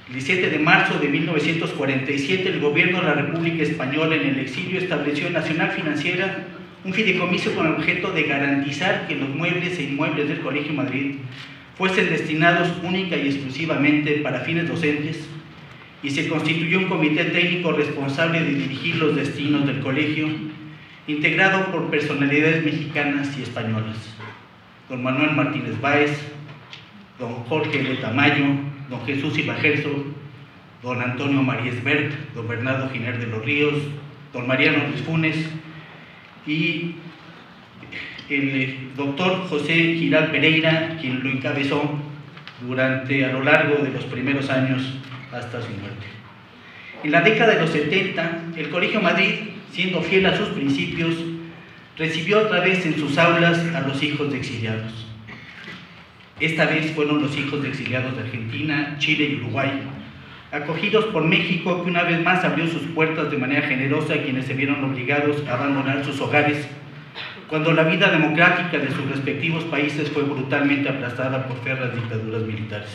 El 17 de marzo de 1947, el gobierno de la República Española en el exilio estableció en Nacional Financiera un fideicomiso con el objeto de garantizar que los muebles e inmuebles del Colegio Madrid fuesen destinados única y exclusivamente para fines docentes, y se constituyó un comité técnico responsable de dirigir los destinos del colegio, integrado por personalidades mexicanas y españolas: don Manuel Martínez Báez, don Jorge L. Tamayo, don Jesús Silva Herzog, don Antonio Marías Bert, don Bernardo Giner de los Ríos, don Mariano Luis Funes y el doctor José Giral Pereira, quien lo encabezó a lo largo de los primeros años hasta su muerte. En la década de los 70, el Colegio Madrid, siendo fiel a sus principios, recibió otra vez en sus aulas a los hijos de exiliados. Esta vez fueron los hijos de exiliados de Argentina, Chile y Uruguay, acogidos por México, que una vez más abrió sus puertas de manera generosa a quienes se vieron obligados a abandonar sus hogares cuando la vida democrática de sus respectivos países fue brutalmente aplastada por férreas dictaduras militares.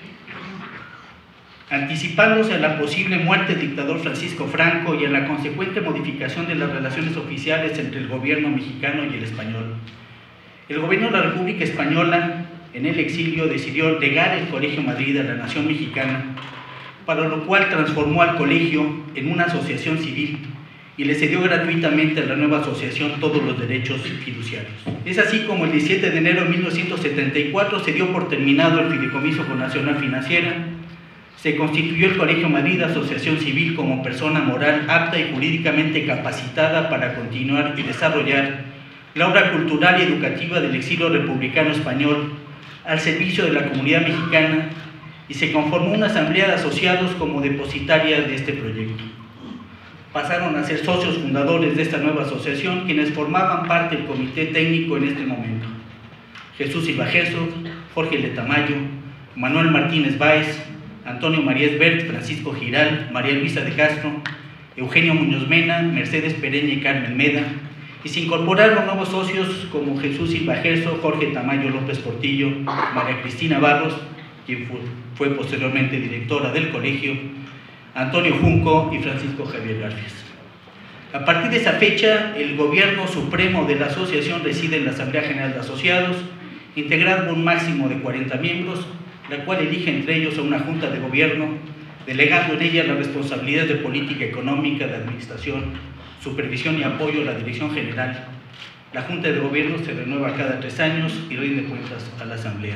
Anticipándose a la posible muerte del dictador Francisco Franco y a la consecuente modificación de las relaciones oficiales entre el gobierno mexicano y el español, el gobierno de la República Española, en el exilio, decidió legar el Colegio Madrid a la nación mexicana, para lo cual transformó al colegio en una asociación civil y le cedió gratuitamente a la nueva asociación todos los derechos fiduciarios. Es así como el 17 de enero de 1974 se dio por terminado el fideicomiso con Nacional Financiera, se constituyó el Colegio Madrid, asociación civil, como persona moral apta y jurídicamente capacitada para continuar y desarrollar la obra cultural y educativa del exilio republicano español al servicio de la comunidad mexicana, y se conformó una asamblea de asociados como depositaria de este proyecto. Pasaron a ser socios fundadores de esta nueva asociación quienes formaban parte del comité técnico en este momento: Jesús Silva Herzog, Jorge L. Tamayo, Manuel Martínez Báez, Antonio Marías Bert, Francisco Giral, María Luisa de Castro, Eugenio Muñoz Mena, Mercedes Pereña y Carmen Meda, y se incorporaron nuevos socios como Jesús Silva Herzog, Jorge Tamayo López Portillo, María Cristina Barros, quien fue posteriormente directora del colegio, Antonio Junco y Francisco Javier Garfias. A partir de esa fecha, el gobierno supremo de la asociación reside en la Asamblea General de Asociados, integrada por un máximo de 40 miembros, la cual elige entre ellos a una junta de gobierno, delegando en ella la responsabilidad de política económica, de administración, supervisión y apoyo a la dirección general. La junta de gobierno se renueva cada 3 años y rinde cuentas a la Asamblea.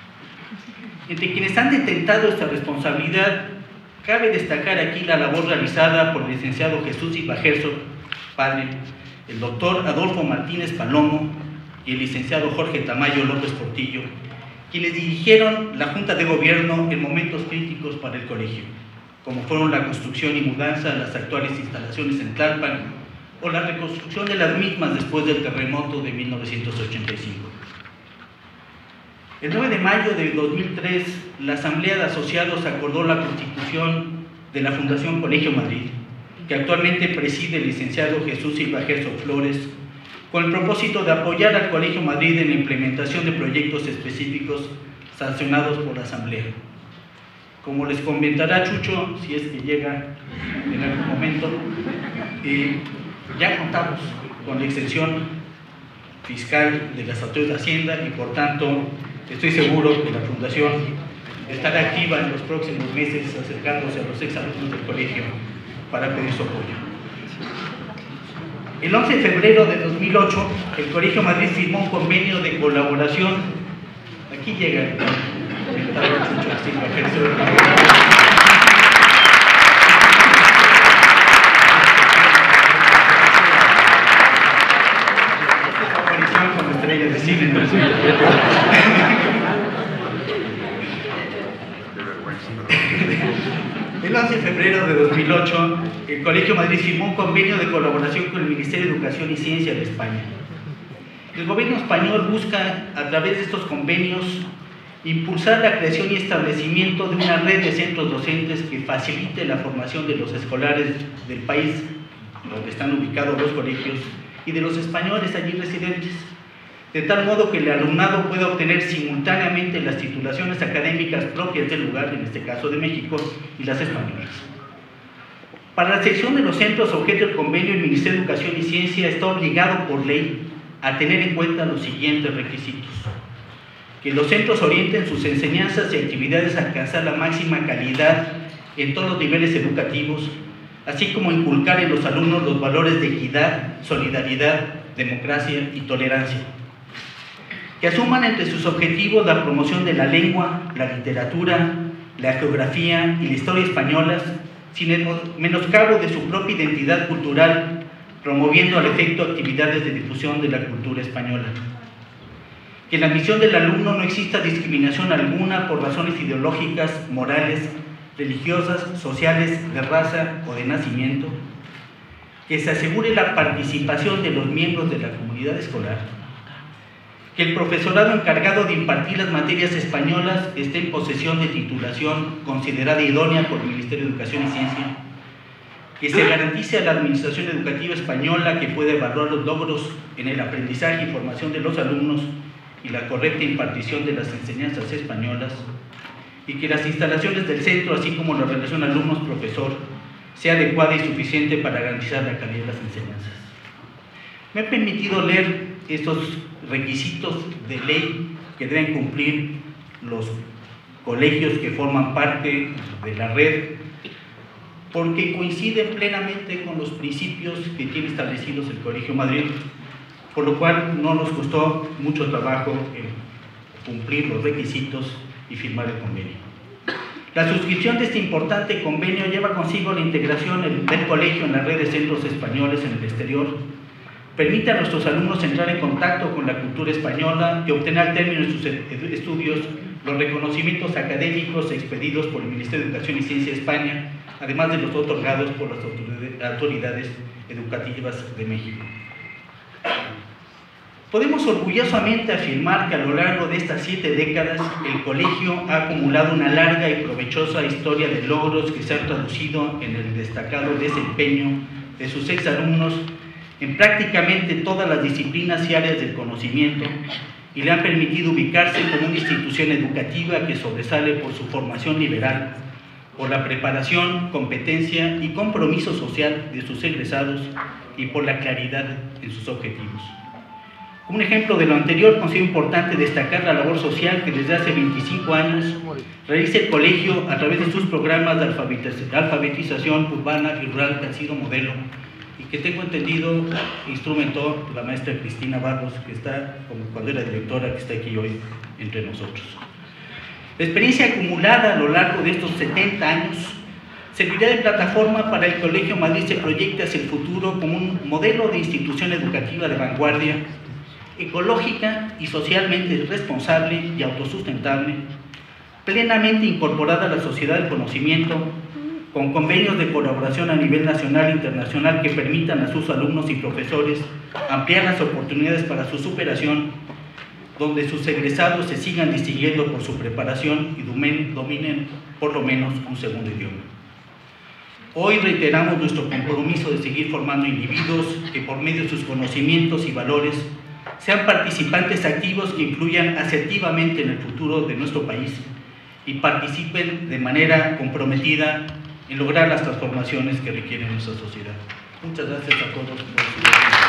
Entre quienes han detentado esta responsabilidad, cabe destacar aquí la labor realizada por el licenciado Jesús Silva Herzog, padre, el doctor Adolfo Martínez Palomo y el licenciado Jorge Tamayo López Portillo, quienes dirigieron la Junta de Gobierno en momentos críticos para el colegio, como fueron la construcción y mudanza de las actuales instalaciones en Tlalpan o la reconstrucción de las mismas después del terremoto de 1985. El 9 de mayo de 2003, la Asamblea de Asociados acordó la constitución de la Fundación Colegio Madrid, que actualmente preside el licenciado Jesús Silva Herzog Flores, con el propósito de apoyar al Colegio Madrid en la implementación de proyectos específicos sancionados por la Asamblea. Como les comentará Chucho, si es que llega en algún momento, ya contamos con la exención fiscal de las autoridades de Hacienda y por tanto estoy seguro que la Fundación estará activa en los próximos meses acercándose a los exalumnos del colegio para pedir su apoyo. El 11 de febrero de 2008, el Colegio Madrid firmó un convenio de colaboración. Aquí llega el aparición con estrellas de cine. El 11 de febrero de 2008, el Colegio Madrid firmó un convenio de colaboración con el Ministerio de Educación y Ciencia de España. El gobierno español busca, a través de estos convenios, impulsar la creación y establecimiento de una red de centros docentes que facilite la formación de los escolares del país donde están ubicados los colegios y de los españoles allí residentes, de tal modo que el alumnado pueda obtener simultáneamente las titulaciones académicas propias del lugar, en este caso de México, y las españolas. Para la sección de los centros objeto del convenio, el Ministerio de Educación y Ciencia está obligado por ley a tener en cuenta los siguientes requisitos: que los centros orienten sus enseñanzas y actividades a alcanzar la máxima calidad en todos los niveles educativos, así como inculcar en los alumnos los valores de equidad, solidaridad, democracia y tolerancia. Que asuman entre sus objetivos la promoción de la lengua, la literatura, la geografía y la historia españolas, sin el menoscabo de su propia identidad cultural, promoviendo al efecto actividades de difusión de la cultura española. Que en la misión del alumno no exista discriminación alguna por razones ideológicas, morales, religiosas, sociales, de raza o de nacimiento. Que se asegure la participación de los miembros de la comunidad escolar. Que el profesorado encargado de impartir las materias españolas esté en posesión de titulación considerada idónea por el Ministerio de Educación y Ciencia. Que se garantice a la Administración Educativa Española que pueda evaluar los logros en el aprendizaje y formación de los alumnos y la correcta impartición de las enseñanzas españolas. Y que las instalaciones del centro, así como la relación alumnos-profesor, sea adecuada y suficiente para garantizar la calidad de las enseñanzas. Me he permitido leer estos requisitos de ley que deben cumplir los colegios que forman parte de la red, porque coinciden plenamente con los principios que tiene establecidos el Colegio Madrid, por lo cual no nos costó mucho trabajo cumplir los requisitos y firmar el convenio. La suscripción de este importante convenio lleva consigo la integración del colegio en la red de centros españoles en el exterior. Permite a nuestros alumnos entrar en contacto con la cultura española y obtener al término de sus estudios los reconocimientos académicos expedidos por el Ministerio de Educación y Ciencia de España, además de los otorgados por las autoridades educativas de México. Podemos orgullosamente afirmar que a lo largo de estas 7 décadas el colegio ha acumulado una larga y provechosa historia de logros que se han traducido en el destacado desempeño de sus exalumnos en prácticamente todas las disciplinas y áreas del conocimiento, y le han permitido ubicarse como una institución educativa que sobresale por su formación liberal, por la preparación, competencia y compromiso social de sus egresados y por la claridad en sus objetivos. Como un ejemplo de lo anterior, considero importante destacar la labor social que desde hace 25 años realiza el colegio a través de sus programas de alfabetización urbana y rural que han sido modelo y que tengo entendido instrumentó la maestra Cristina Barros, que está, como cuando era directora, que está aquí hoy entre nosotros. La experiencia acumulada a lo largo de estos 70 años servirá de plataforma para el Colegio Madrid se proyecte hacia el futuro como un modelo de institución educativa de vanguardia, ecológica y socialmente responsable y autosustentable, plenamente incorporada a la sociedad del conocimiento, con convenios de colaboración a nivel nacional e internacional que permitan a sus alumnos y profesores ampliar las oportunidades para su superación, donde sus egresados se sigan distinguiendo por su preparación y dominen por lo menos un segundo idioma. Hoy reiteramos nuestro compromiso de seguir formando individuos que por medio de sus conocimientos y valores sean participantes activos que influyan asertivamente en el futuro de nuestro país y participen de manera comprometida en lograr las transformaciones que requiere nuestra sociedad. Muchas gracias a todos por su atención.